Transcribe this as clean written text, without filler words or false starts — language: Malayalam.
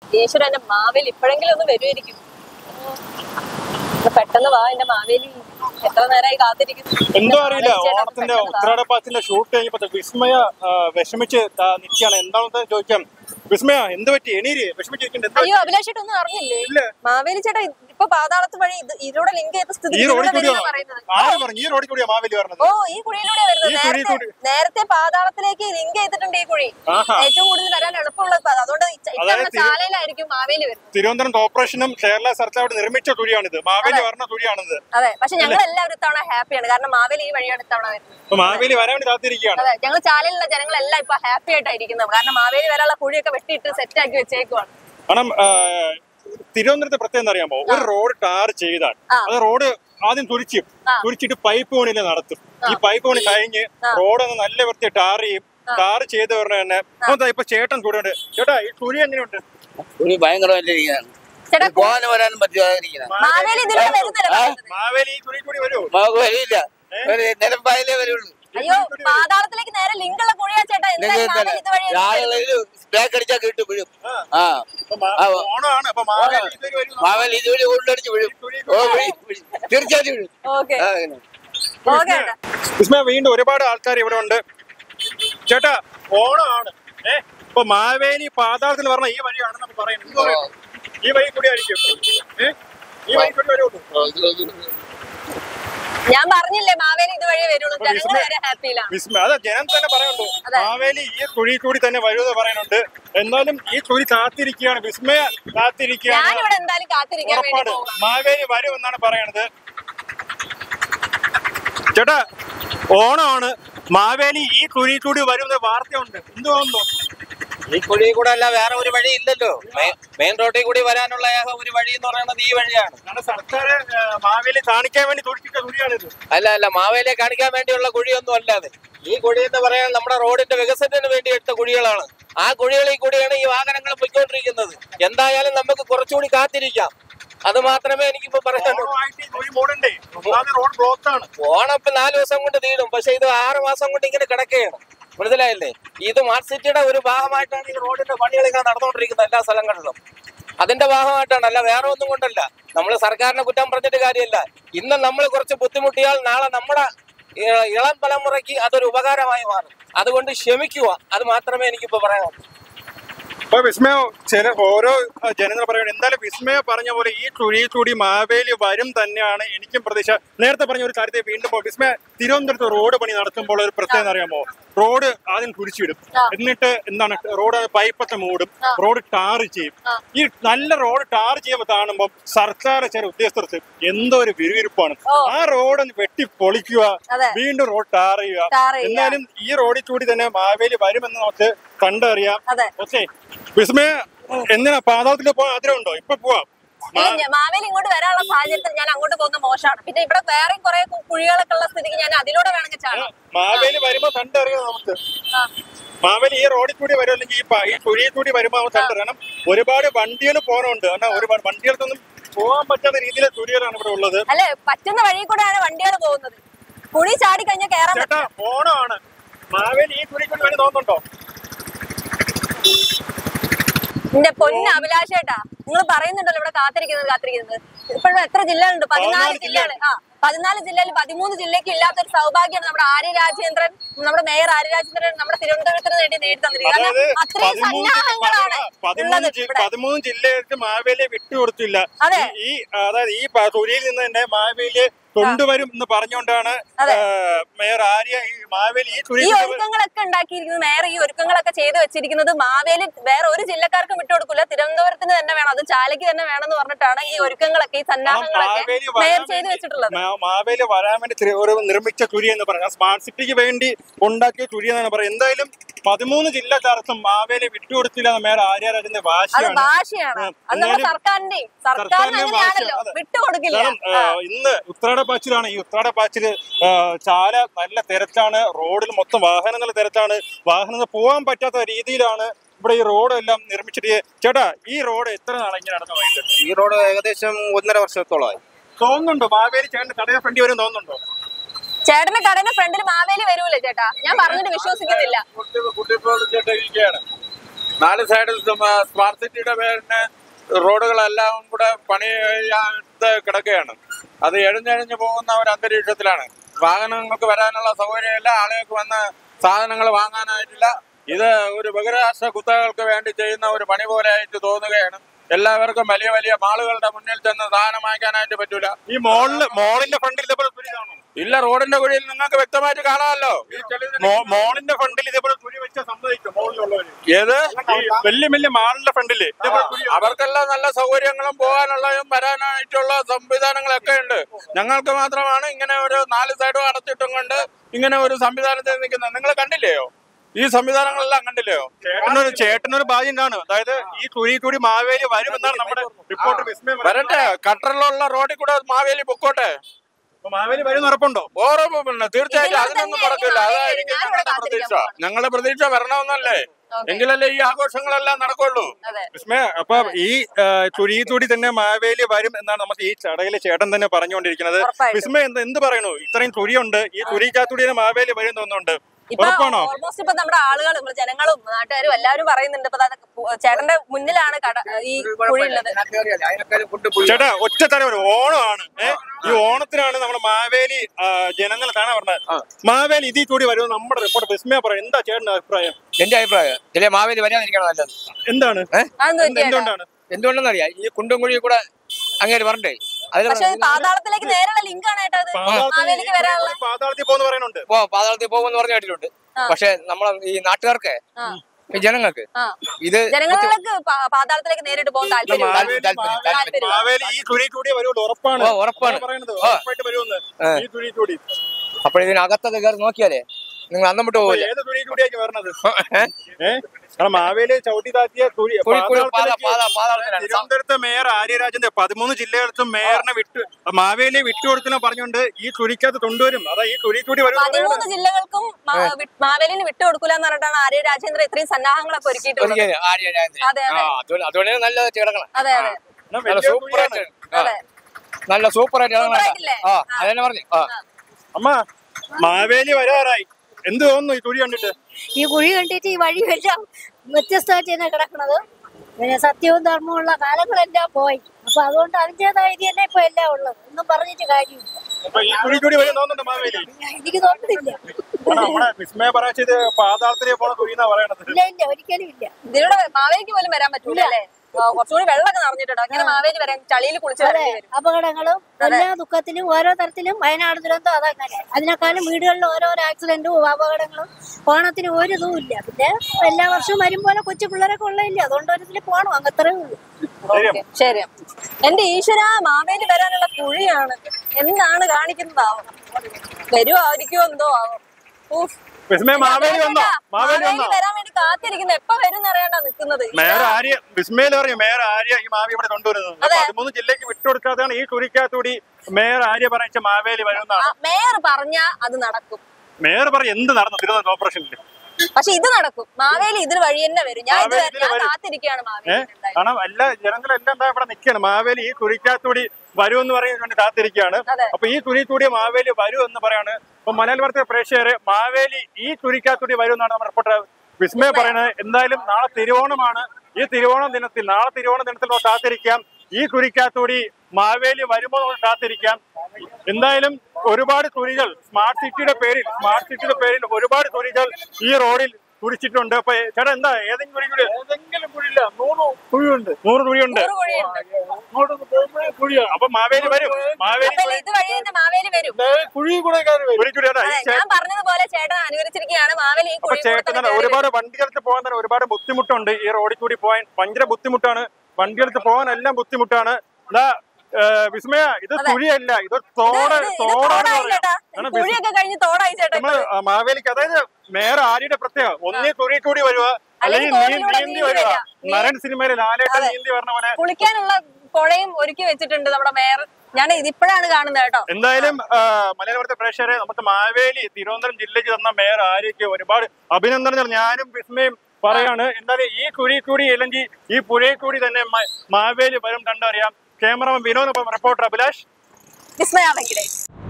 ഈശ്വരൻ എന്റെ മാവേലി ഇപ്പോഴെങ്കിലും ഒന്ന് വരുമായിരിക്കും. പെട്ടെന്ന് വാ എന്റെ മാവേലി, എത്ര നേരമായി കാത്തിരിക്കുന്നു. എന്തോ അറിയില്ല, ഓണത്തിന്റെ ഉത്രാടപ്പാച്ചിന്റെ ഷൂട്ട് കഴിഞ്ഞപ്പോ വിസ്മയ വിഷമിച്ച് നിൽക്കുകയാണ്. എന്താണെന്ന് ചോദിക്കാം. വിസ്മയ, എന്ത് പറ്റി? എണീര്, വിഷമിച്ചിരിക്കണ്ടേ? അയ്യോ അഭിലാഷ് ചേട്ടാ, ഒന്നും അറിഞ്ഞില്ലേ? മാവേലി ചേട്ടാ ഇപ്പൊ പാതാളത്ത് വഴി ഇതിലൂടെ ലിങ്ക് ചെയ്ത സ്ഥിതി. ഈ റോഡിൽ കൂടിയാ മാവേലി വരുന്നത്? ഓ, ഈ കുഴിയിലൂടെ വരുന്നത്. നേരത്തെ പാതാളത്തിലേക്ക് ലിങ്ക് ചെയ്തിട്ടുണ്ട് ഈ കുഴി. ഏറ്റവും കൂടുതൽ വരാൻ എളുപ്പമുള്ളത് അതുകൊണ്ട് ചാലയിലായിരിക്കും മാവേലി വരുന്നത്. തിരുവനന്തപുരം ഓപ്പറേഷനും കേരള സർക്കാർ നിർമ്മിച്ച തുഴിയാണിത്, മാവേലി വരുന്ന തുഴിയാണിത്. അതെ, പക്ഷെ ഞങ്ങൾ എല്ലാവരും ഇത്തവണ ഹാപ്പിയാണ്, കാരണം മാവേലി ഈ വഴിയാണ് ഇത്തവണ വരുന്നത്. മാവേലി വരാൻ വേണ്ടി കാത്തിരിക്കുകയാണ്. അതെ, ഞങ്ങൾ ചാലയിലുള്ള ജനങ്ങളെല്ലാം ഇപ്പൊ ഹാപ്പി ആയിട്ടായിരിക്കുന്നത്, കാരണം മാവേലി വരാനുള്ള കുഴിയൊക്കെ വെട്ടിയിട്ട് സെറ്റ് ആക്കി വെച്ചേക്കുവാണ്. കാരണം തിരുവനന്തപുരത്തെ പ്രത്യേകം എന്താ അറിയാമോ, ഒരു റോഡ് ടാർ ചെയ്താൽ അത് റോഡ് ആദ്യം തുരിച്ചിട്ട് പൈപ്പ് പണിയില് നടത്തും. ഈ പൈപ്പ് പണി കഴിഞ്ഞ് റോഡ് ഒന്ന് നല്ല വൃത്തി ടാർ ചെയ്യും. ടാർ ചെയ്ത് പറഞ്ഞ തന്നെ ഇപ്പൊ ചേട്ടൻ കൂടെ ഉണ്ട്. ചേട്ടാ, ഈ തുരി എങ്ങനെയുണ്ട്? ഭയങ്കരമായിട്ടിരിക്കുകയാണ്, പോകാനും വരാനും പറ്റുക. മാവേലി ഈ തുരി കൂടി വരുമോ? വരില്ല, നിലമ്പായാലേ വരുള്ളൂ. അയ്യോ, പാതാളത്തിലേക്ക് നേരെ ലിങ്ക് ഉള്ള കുഴിയാ ചേട്ടാ. ബ്രേക്ക് അടിച്ചാൽ കിട്ടും വീഴും. മാവേലി ഇതുവഴി കൊണ്ടടിച്ച് വീഴും. തീർച്ചയായിട്ടും വീഴും. വീണ്ടും ഒരുപാട് ആൾക്കാർ ഇവിടെ ഉണ്ട്. ചേട്ടാ, ഓണമാണ്. ഇപ്പൊ മാവേലി പാതാളത്തിൽ പറഞ്ഞ ഈ വഴിയാണെന്ന് പറയുന്നത്. ഈ വഴി കൂടി ആയിരിക്കും. ഈ വഴി കൂടി വരുള്ളൂ. ഞാൻ പറഞ്ഞില്ലേ, മാവേലി ഇതുവഴി വരുള്ളൂ. ജനങ്ങൾ വരെ ഹാപ്പിയിലാണ്. അതെ, ജനം തന്നെ പറയുന്നുണ്ട് മാവേലി ഈ കുഴി കൂടി തന്നെ വരുമെന്ന് പറയുന്നുണ്ട്. എന്നാലും ഈ കുഴി കാത്തിരിക്കുകയാണ്, വിസ്മയ കാത്തിരിക്കുകയാണ്. ഞാനിവിടെ എന്തായാലും കാത്തിരിക്കാൻ വേണ്ടി പോകും. മാവേലി വരുമെന്നാണ് പറയണത്. ചേട്ടാ, ഓണമാണ്, മാവേലി ഈ കുഴി കൂടി വരുന്ന വാർത്തയുണ്ട്. എന്ത് തോന്നുന്നു? ഈ കുഴി കൂടെ അല്ല വേറെ ഒരു വഴി ഇല്ലല്ലോ. മെയിൻ റോഡിൽ കൂടി വരാനുള്ള ഒരു വഴി എന്ന് പറയുന്നത് ഈ വഴിയാണ്. സർക്കാർ മാവേലി കാണിക്കാൻ വേണ്ടി തുടിച്ചിട്ട കുഴിയാണിത്. അല്ല, മാവേലിയെ കാണിക്കാൻ വേണ്ടിയുള്ള കുഴിയൊന്നും അല്ലാതെ ഈ കുഴി എന്ന് പറയാൻ നമ്മുടെ റോഡിന്റെ വികസനത്തിന് വേണ്ടി എടുത്ത കുഴികളാണ്. ആ കുഴികളിൽ കൂടിയാണ് ഈ വാഹനങ്ങൾ പൊയ്ക്കൊണ്ടിരിക്കുന്നത്. എന്തായാലും നമുക്ക് കുറച്ചുകൂടി കാത്തിരിക്കാം, അത് മാത്രമേ എനിക്കിപ്പോ പറയാനുള്ളൂ. ഓണം ഇപ്പൊ 4 ദിവസം കൊണ്ട് തീരും, പക്ഷെ ഇത് 6 മാസം കൊണ്ട് ഇങ്ങനെ കിടക്കുകയാണ്. മനസ്സിലായില്ലേ? ഇത് സ്മാർട്ട് സിറ്റിയുടെ ഒരു ഭാഗമായിട്ടാണ് ഈ റോഡിന്റെ പണികൾ ഇങ്ങനെ നടന്നുകൊണ്ടിരിക്കുന്നത് എല്ലാ സ്ഥലങ്ങളിലും. അതിന്റെ ഭാഗമായിട്ടാണ്, അല്ല വേറെ ഒന്നും കൊണ്ടല്ല. നമ്മൾ സർക്കാരിനെ കുറ്റം പറഞ്ഞിട്ട് കാര്യമല്ല. ഇന്ന് നമ്മൾ കുറച്ച് ബുദ്ധിമുട്ടിയാൽ നാളെ നമ്മുടെ ഇളം തലമുറയ്ക്ക് അതൊരു ഉപകാരമായി മാറും. അതുകൊണ്ട് ക്ഷമിക്കുക, അത് മാത്രമേ എനിക്കിപ്പോ പറയാനുള്ളൂ. അപ്പൊ വിസ്മയ ഓരോ ജനങ്ങൾ പറയുന്നത് എന്തായാലും വിസ്മയ പറഞ്ഞ പോലെ ഈ കുഴിയിൽ കൂടി മാവേലി വരും തന്നെയാണ് എനിക്കും പ്രതീക്ഷ. നേരത്തെ പറഞ്ഞ ഒരു കാര്യത്തെ വീണ്ടും വിസ്മയ, തിരുവനന്തപുരത്ത് റോഡ് പണി നടത്തുമ്പോൾ ഒരു പ്രത്യേകത അറിയാമോ? റോഡ് ആദ്യം കുഴിച്ചിടും, എന്നിട്ട് എന്താണ് റോഡ് പൈപ്പൊക്കെ മൂടും, റോഡ് ടാർ ചെയ്യും. ഈ നല്ല റോഡ് ടാർ ചെയ്യുമ്പോൾ കാണുമ്പോൾ സർക്കാർ ചില ഉദ്യോഗസ്ഥർക്ക് എന്തോ ഒരു വിരുവിരിപ്പാണ്. ആ റോഡ് ഒന്ന് വെട്ടി പൊളിക്കുക, വീണ്ടും റോഡ് ടാർ ചെയ്യുക. എന്നാലും ഈ റോഡിൽ കൂടി തന്നെ മാവേലി വരുമെന്ന് നമുക്ക് കണ്ടറിയാം. ഓക്കെ വിസ്മയ, എന്തിനാ പാതാളത്തിൽ പോകാൻ ആഗ്രഹമുണ്ടോ? ഇപ്പൊ പോവാം. മാവേലി ഇങ്ങോട്ട് വരാനുള്ള സാഹചര്യത്തിൽ ഞാൻ അങ്ങോട്ട് പോകുന്ന മോശമാണ്. പിന്നെ ഇവിടെ വേറെ കുറെ കുഴികളൊക്കെ ഉള്ള സ്ഥിതിക്ക് ഞാൻ അതിലൂടെ വേണമെങ്കിൽ ചാടാം. മാവേലി വരുമ്പോ കണ്ടറിയാം നമുക്ക്. മാവേലി ഈ റോഡിൽ കൂടി വരും, അല്ലെങ്കിൽ ഈ കുഴിയിൽ കൂടി വരുമ്പോ നമുക്ക് കണ്ടറിയണം. ഒരുപാട് വണ്ടികൾ പോകാനുണ്ട്, കാരണം ഒരുപാട് വണ്ടികൾക്കൊന്നും പോകാൻ പറ്റാത്ത രീതിയിലെ തുരികളാണ് ഇവിടെ ഉള്ളത്. അല്ലെ, പറ്റുന്ന വഴി കൂടെയാണ് വണ്ടികൾ പോകുന്നത്. കുഴി ചാടി കഴിഞ്ഞാൽ കേറാൻ. ചേട്ടാ, ഓണമാണ്, മാവേലി ഈ കുഴി കൂടി വരെ തോന്നുന്നുണ്ടോ? എന്റെ പൊന്ന അഭിലാഷേട്ടാ, നിങ്ങൾ പറയുന്നുണ്ടല്ലോ ഇവിടെ കാത്തിരിക്കുന്നത്. ഇപ്പോഴും എത്ര ജില്ലകളുണ്ട്? 14 ജില്ലകൾ. 14 ജില്ലയിൽ 13 ജില്ലയ്ക്ക് ഇല്ലാത്തൊരു സൗഭാഗ്യമാണ് നമ്മുടെ ആര്യ രാജേന്ദ്രൻ, നമ്മുടെ മേയർ ആര്യ രാജേന്ദ്രൻ നമ്മുടെ തിരുവനന്തപുരത്തിന് നേടി തന്നിരിക്കുന്നത്. അത്രയും സന്നാഹങ്ങളാണ് ഉള്ളത്. 13 ജില്ലകൾക്ക് മാവേലിയെ വിട്ടുകൊടുത്തില്ല. ഈ അതായത് ഈ തുരിയിൽ നിന്ന് തന്നെ മാവേലിയെ കൊണ്ടുവരും എന്ന് പറഞ്ഞുകൊണ്ടാണ് മേയർ ആര്യ മാവേലി ഈ ഒരുക്കങ്ങളൊക്കെ ഉണ്ടാക്കിയിരിക്കുന്നത്. മേയർ ഈ ഒരുക്കങ്ങളൊക്കെ ചെയ്തു വെച്ചിരിക്കുന്നത് മാവേലി വേറെ ഒരു ജില്ലക്കാർക്കും വിട്ടുകൊടുക്കില്ല, തിരുവനന്തപുരത്തിന് തന്നെ വേണം, അത് ചാലയ്ക്ക് തന്നെ വേണമെന്ന് പറഞ്ഞിട്ടാണ് ഈ ഒരുക്കങ്ങളൊക്കെ, ഈ സന്നാഹങ്ങളൊക്കെ മേയർ ചെയ്തു വെച്ചിട്ടുള്ളത്. മാവേലി വരാൻ വേണ്ടി ഒരു നിർമ്മിച്ച തുരി എന്ന് പറഞ്ഞാൽ സ്മാർട്ട് സിറ്റിക്ക് വേണ്ടി ഉണ്ടാക്കിയ തുരി എന്നാണ് പറയുന്നത്. എന്തായാലും 13 ജില്ലക്കാർക്കും മാവേലി വിട്ടുകൊടുത്തില്ല എന്ന് മേയർ ആര്യ രാജന്റെ വാശിയാണ്. വിട്ടുകൊടുക്കില്ല. ഇന്ന് ഉത്രാടപ്പാച്ചിലാണ്. ഈ ഉത്രാടപ്പാച്ചില് ചാല നല്ല തിരക്കാണ്, റോഡിൽ മൊത്തം വാഹനങ്ങൾ തിരക്കാണ്. വാഹനങ്ങൾ പോകാൻ പറ്റാത്ത രീതിയിലാണ് ഇവിടെ ഈ റോഡെല്ലാം നിർമ്മിച്ചിട്ട്. ചേട്ടാ, ഈ റോഡ് എത്ര നാളെ ഇങ്ങനെ നടന്നു പോയിട്ട്? ഈ റോഡ് ഏകദേശം 1.5 വർഷത്തോളമായി. തോന്നുന്നുണ്ടോ മാവേലി ചേട്ടന്റെ കടയുടെ ഫ്രണ്ടിൽ വരും തോന്നുന്നുണ്ടോ? ചേട്ടന്റെ കടയുടെ ഫ്രണ്ടിൽ മാവേലി വരൂലേ ചേട്ടാ? ഞാൻ പറഞ്ഞിട്ട് വിശ്വസിക്കുന്നില്ല. 4 സൈഡിൽ സ്മാർട്ട് സിറ്റിയുടെ പേരിന് റോഡുകളെല്ലാം കൂടെ പണിയാത്ത കിടക്കുകയാണ്. അത് എഴുന്നഴിഞ്ഞു പോകുന്ന ഒരു അന്തരീക്ഷത്തിലാണ്. വാഹനങ്ങൾക്ക് വരാനുള്ള സൗകര്യമില്ല, ആളുകൾക്ക് വന്ന് സാധനങ്ങൾ വാങ്ങാനായിട്ടില്ല. ഇത് ഒരു ബഹിരാഷ്ട്ര കുത്തകൾക്ക് വേണ്ടി ചെയ്യുന്ന ഒരു പണി പോലെ ആയിട്ട് തോന്നുകയാണ്. എല്ലാവർക്കും വലിയ വലിയ മാളുകളുടെ മുന്നിൽ ചെന്ന് സാധനം വാങ്ങിക്കാനായിട്ട് പറ്റൂല. ഈ മോളിന്റെ ഫ്രണ്ടിൽ ഇതേപോലെ കുഴി കാണും? ഇല്ല, റോഡിന്റെ കുഴിയിൽ നിങ്ങൾക്ക് വ്യക്തമായിട്ട് കാണാമല്ലോ. മോളിന്റെ ഫ്രണ്ടിൽ ഇതേപോലെ കുഴി വെച്ചാൽ സമ്മതിക്കും മോളിലുള്ളവര്? ഏത് വലിയ വലിയ മാളിന്റെ ഫ്രണ്ടില് അവർക്കെല്ലാം നല്ല സൗകര്യങ്ങളും പോകാനുള്ളതും വരാനായിട്ടുള്ള സംവിധാനങ്ങളൊക്കെ ഉണ്ട്. ഞങ്ങൾക്ക് മാത്രമാണ് ഇങ്ങനെ ഒരു 4 സൈഡും അടച്ചിട്ടും കൊണ്ട് ഇങ്ങനെ ഒരു സംവിധാനത്തിൽ നിൽക്കുന്നത്. നിങ്ങൾ കണ്ടില്ലയോ? ഈ സംവിധാനങ്ങളെല്ലാം കണ്ടില്ലയോ? ചേട്ടനൊരു ഭാഗ്യണ്ടാണ്. അതായത് ഈ കുഴി കൂടി മാവേലി വരുമെന്നാണ് നമ്മുടെ റിപ്പോർട്ടർ വിസ്മയം. വരട്ടെ, കട്ടറിലുള്ള റോഡിൽ കൂടെ മാവേലി പൊക്കോട്ടെ. മാവേലി വരുന്ന ഉറപ്പുണ്ടോ? ഓർമ്മ തീർച്ചയായിട്ടും അതിനൊന്നും നടക്കില്ല. അതായിരിക്കും ഞങ്ങളുടെ പ്രതീക്ഷ. ഞങ്ങളുടെ പ്രതീക്ഷ വരണമെന്നല്ലേ, എങ്കിലല്ലേ ഈ ആഘോഷങ്ങളെല്ലാം നടക്കുള്ളൂ. വിസ്മയ, അപ്പൊ ഈ കുഴി തന്നെ മാവേലി വരും എന്നാണ് നമുക്ക് ഈ ചടയിലെ ചേട്ടൻ തന്നെ പറഞ്ഞുകൊണ്ടിരിക്കുന്നത്. വിസ്മയ എന്ത് പറയണു? ഇത്രയും കുഴിയുണ്ട്, ഈ കുഴിക്കകത്തൂടി മാവേലി വരും തോന്നുന്നുണ്ട്. ഓൾമോസ്റ്റ് ഇപ്പൊ നമ്മുടെ ആളുകളും ജനങ്ങളും നാട്ടുകാരും എല്ലാവരും പറയുന്നുണ്ട്. ഇപ്പൊ ചേട്ടന്റെ മുന്നിലാണ് ഈ കുഴി ഉള്ളത്. ചേട്ടാ, ഒറ്റ തരം ഓണമാണ്. ഈ ഓണത്തിനാണ് നമ്മുടെ മാവേലി ജനങ്ങൾ കാണാൻ പറഞ്ഞത്. മാവേലി ഇതിൽ കൂടി വരുമെന്ന് നമ്മുടെ റിപ്പോർട്ട് വിസ്മയ പറയും. എന്താ ചേട്ടന്റെ അഭിപ്രായം? എന്റെ അഭിപ്രായം ചില മാവേലി വരാതിരിക്കണം നല്ലത്. എന്താണ്? എന്തുകൊണ്ടാണ്? എന്തുകൊണ്ടെന്നറിയാം, ഈ കുണ്ടും കുഴിയും കൂടെ അങ്ങനെ പറഞ്ഞേ. പാതാളത്തിലേക്ക് നേരെയുള്ള ലിങ്ക് ആണ് കേട്ടോ. മാവേലിക്ക് വരാനുള്ള പാതാളത്തിൽ പോകുന്ന പറയുന്നുണ്ട്. പാതാളത്തിൽ പോകുമെന്ന് പറഞ്ഞു കേട്ടിട്ടുണ്ട്. പക്ഷെ നമ്മളെ ഈ നാട്ടുകാർക്ക്, ഈ ജനങ്ങൾക്ക് ജനങ്ങൾക്ക് പാതാളത്തിലേക്ക് നേരിട്ട് പോകാൻ താല്പര്യം. മാവേലി ഈ കുഴി കൂടി വരുള്ളൂ, ഉറപ്പാണ്. അപ്പോൾ ഇതിനകത്തൊക്കെ കയറി നോക്കിയാലേ നിങ്ങൾ അന്നം വിട്ട് പോകില്ല. ഏത് കുഴി കൂടിയായിരിക്കും വരണത്? മാവേലി ചവിട്ടി താത്തിയ തിരുവനന്തപുരത്ത് മേയർ ആര്യരാജന്റെ 13 ജില്ലകളിലും മേയറിനെ മാവേലിയെ വിട്ടുകൊടുക്കുന്ന പറഞ്ഞുകൊണ്ട് ഈ കുഴിക്കകത്ത് കൊണ്ടുവരും. അതാ ഈ കുഴി കൂടി വരും. 13 ജില്ലകൾക്കും മാവേലിന് വിട്ടുകൊടുക്കില്ല എന്ന് പറഞ്ഞിട്ടാണ് ആര്യ രാജേന്ദ്രൻ ഇത്രയും സന്നാഹങ്ങളൊക്കെ ഒരുക്കിയിട്ടുള്ളത്. അതുകൊണ്ട് നല്ല കിടക്കണം. അതെ അതെ, നല്ല സൂപ്പറായിട്ട് അതെന്നെ പറഞ്ഞു. അമ്മ, മാവേലി വരാറായി. എന്ത് തോന്നുന്നു ഈ കുഴി കണ്ടിട്ട്? ഈ കുഴി കണ്ടിട്ട് ഈ വഴി എല്ലാം വ്യത്യസ്തമായിട്ട് തന്നെ കിടക്കുന്നത്. പിന്നെ സത്യവും ധർമ്മവും ഉള്ള കാലങ്ങളെല്ലാം പോയി. അപ്പൊ അതുകൊണ്ട് അതിൻ്റെതായ ഇത് തന്നെ ഇപ്പൊ എല്ലാം ഉള്ളത്. ഒന്നും പറഞ്ഞിട്ട് കാര്യമില്ല. എനിക്ക് തോന്നുന്നില്ല. വിസ്മയ പറയത് പാതാളത്തിലേക്ക് പോണ കുഴിന്നാ പറയണത്. ഇല്ല ഇല്ല, ഒരിക്കലും ഇല്ല. ഇതിലൂടെ മാവേലിക്ക് പോലും വരാൻ പറ്റൂല അല്ലേ? കുറച്ചുകൂടി വെള്ളമൊക്കെ നിറഞ്ഞിട്ടുണ്ടോ? അങ്ങനെ മാവേലി വരാൻ ചളിയിൽ കുളിച്ച് അപകടങ്ങളും എല്ലാ ദുഃഖത്തിലും ഓരോ തരത്തിലും വയനാട് ദുരന്തം അതങ്ങനെ. അതിനേക്കാളും വീടുകളിൽ ഓരോരോ ആക്സിഡന്റും അപകടങ്ങളും. ഓണത്തിന് ഒരു ഇതും ഇല്ല. പിന്നെ എല്ലാ വർഷവും വരുമ്പോലെ കൊച്ചു പിള്ളേരൊക്കെ ഉള്ളതില്ല. അതുകൊണ്ട് ഒരു ഇതിൽ പോകണം, അങ്ങത്രേ ഉള്ളൂ. ശരി. എന്റെ ഈശ്വര, മാവേലി വരാനുള്ള കുഴിയാണ്. എന്താണ് കാണിക്കുന്നതാവും? വരുമായിരിക്കുമോ എന്തോ ആവും. മാവേലി വരാൻ വേണ്ടി കാത്തിരിക്കുന്നത് എപ്പ വരും അറിയാണ്ടാ നിൽക്കുന്നത്. മേയർ ആര്യ വിസ്മയിൽ പറഞ്ഞു, മേയർ ആര്യ ഈ മാവി ഇവിടെ കൊണ്ടുവരുന്നത് 13 ജില്ലക്ക് വിട്ടുകൊടുക്കാതെയാണ് ഈ കുഴിക്കകത്തൂടി മേയർ ആര്യ പറഞ്ഞ മാവേലി വരുന്നതാണ്. മേയർ പറഞ്ഞ അത് നടക്കും. മേയർ പറഞ്ഞ എന്ത് നടന്നു തിരുവനന്തപുരം ഓപ്പറേഷനിൽ? പക്ഷെ ഇത് നടക്കും. മാവേലി ഇതിന് വഴി തന്നെ വരും. ഞാൻ കാത്തിരിക്കുകയാണ് മാവേലി. കാരണം എല്ലാ ജനങ്ങളെല്ലാം എന്താ ഇവിടെ നിൽക്കുകയാണ്. മാവേലി ഈ കുഴിക്കകത്തൂടി വരുമെന്ന് പറയാൻ വേണ്ടി കാത്തിരിക്കുകയാണ്. അപ്പൊ ഈ കുഴിക്കൂടി മാവേലി വരൂ എന്ന് പറയാണ്. അപ്പൊ മലയാള വാർത്ത പ്രേക്ഷകരെ, മാവേലി ഈ കുഴിക്കകത്തൂടി വരുമെന്നാണ് നമ്മുടെ റിപ്പോർട്ടർ വിസ്മയ പറയുന്നത്. എന്തായാലും നാളെ തിരുവോണമാണ്. ഈ നാളെ തിരുവോണ ദിനത്തിൽ കാത്തിരിക്കാം. ഈ കുഴിക്കകത്തൂടി മാവേലി വരുമ്പോൾ നമുക്ക് കാത്തിരിക്കാം. എന്തായാലും ഒരുപാട് കുഴികൾ സ്മാർട്ട് സിറ്റിയുടെ പേരിൽ ഒരുപാട് കുഴികൾ ഈ റോഡിൽ കുഴിച്ചിട്ടുണ്ട്. അപ്പൊ ചേട്ടാ, എന്താ ഏതെങ്കിലും കുഴിയില്ല? 100 കുഴിയുണ്ട്. 100 കുഴിയുണ്ട്. അപ്പൊ മാവേലി വരും. ഞാൻ പറഞ്ഞതുപോലെ ചേട്ടൻ അനുകരിച്ചിരിക്കുകയാണ്. മാവേലി ചേട്ടൻ ഒരുപാട് വണ്ടികൾക്ക് പോകാൻ ഒരുപാട് ബുദ്ധിമുട്ടുണ്ട്. ഈ റോഡിൽ കൂടി പോകാൻ ഭയങ്കര ബുദ്ധിമുട്ടാണ്. വണ്ടികൾക്ക് പോകാൻ എല്ലാം ബുദ്ധിമുട്ടാണ്. എന്താ വിസ്മയ, ഇത് കുഴിയല്ല, ഇത് തോടാണ്. മാവേലിക്ക്, അതായത് മേയർ ആര്യയുടെ പ്രത്യേകം ഒന്നേ കുഴി കൂടി വരുക, അല്ലെങ്കിൽ നീന്തി വരുക. നരൻ സിനിമയിൽ ലാലേട്ടൻ നീന്തി പറഞ്ഞ പോലെ കുളിക്കാനുള്ള പുഴയും ഒരുക്കി വെച്ചിട്ടുണ്ട് നമ്മുടെ മേയർ. ഞാൻ ഇതിപ്പോഴാണ് കാണുന്നത് കേട്ടോ. എന്തായാലും മലയാള വാർത്ത പ്രേക്ഷകരെ, നമുക്ക് മാവേലി തിരുവനന്തപുരം ജില്ലയ്ക്ക് തന്ന മേയർ ആര്യയ്ക്ക് ഒരുപാട് അഭിനന്ദനങ്ങൾ ഞാനും വിസ്മയും പറയാണ്. എന്തായാലും ഈ കുഴി കൂടി അല്ലെങ്കിൽ ഈ പുഴയിൽ കൂടി തന്നെ മാവേലി വരും കണ്ടറിയാം. Cameraman Vinod, reporter Abhilash, Vismaya Venkatesh.